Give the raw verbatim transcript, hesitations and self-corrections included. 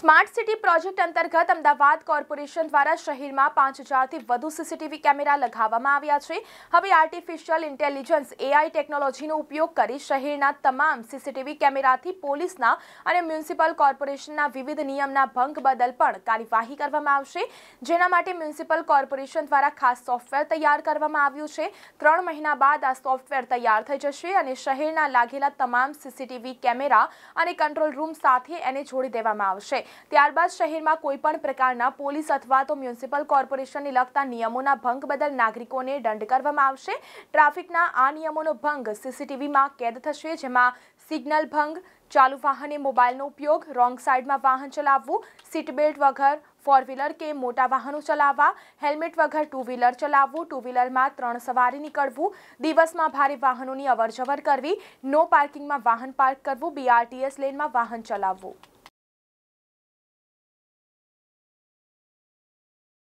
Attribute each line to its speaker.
Speaker 1: Smart city project અંતર્ગત Ahmedabad corporation દ્વારા શહેરમાં પાંચ હજારથી વધુ સીસીટીવી કેમેરા લગાવવામાં આવ્યા છે। હવે આર્ટિફિશિયલ ઇન્ટેલિજન્સ એઆઈ ટેકનોલોજીનો ઉપયોગ કરી શહેરના તમામ સીસીટીવી કેમેરાથી પોલીસના અને મ્યુનિસિપલ કોર્પોરેશનના વિવિધ નિયમના ભંગ બદલ પણ કાર્યવાહી કરવામાં આવશે, જેના માટે મ્યુનિસિપલ કોર્પોરેશન દ્વારા ખાસ સોફ્ટવેર તૈયાર કરવામાં આવ્યું છે। ત્રણ મહિના બાદ આ સોફ્ટવેર તૈયાર થઈ જશે અને શહેરના લાગેલા તમામ સીસીટીવી કેમેરા અને કંટ્રોલ રૂમ સાથે એને જોડી દેવામાં આવશે। ત્યારબાદ શહેરમાં કોઈપણ પ્રકારના પોલીસ અથવા તો મ્યુનિસિપલ કોર્પોરેશનને લગતા નિયમોના ભંગ બદલ નાગરિકોને દંડ કરવામાં આવશે। ટ્રાફિકના આ નિયમોનો ભંગ સીસીટીવીમાં કેદ થશે, જેમાં સિગ્નલ ભંગ, ચાલુ વાહને મોબાઈલનો ઉપયોગ, રોંગ સાઈડમાં વાહન ચલાવવું, સીટ બેલ્ટ વગર ફોર વ્હીલર કે મોટા વાહનો ચલાવવા, હેલ્મેટ વગર ટુ વ્હીલર ચલાવવું, ટુ વ્હીલરમાં ત્રણ સવારી નીકળવું, દિવસમાં ભારે વાહનોની અવરજવર કરવી, નો પાર્કિંગમાં વાહન પાર્ક કરવું, બીઆરટીએસ લેનમાં વાહન ચલાવવું।